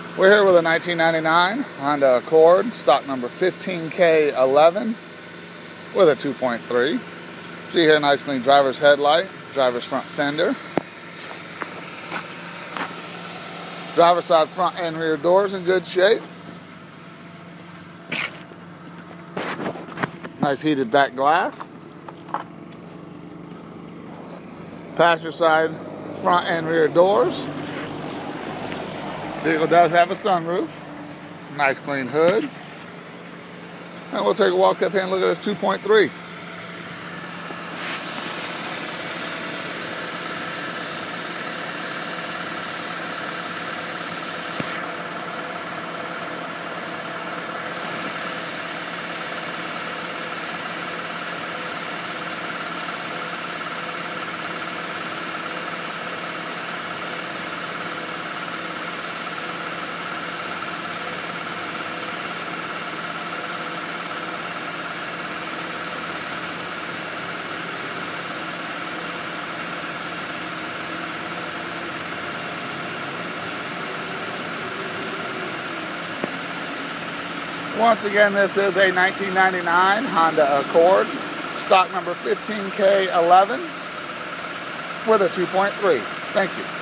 We're here with a 1999 Honda Accord, stock number 15K11 with a 2.3. See here, nice clean driver's headlight, driver's front fender. Driver's side front and rear doors in good shape. Nice heated back glass. Passenger side front and rear doors. Vehicle does have a sunroof. Nice clean hood. And we'll take a walk up here and look at this 2.3. Once again, this is a 1999 Honda Accord, stock number 15K11 with a 2.3. Thank you.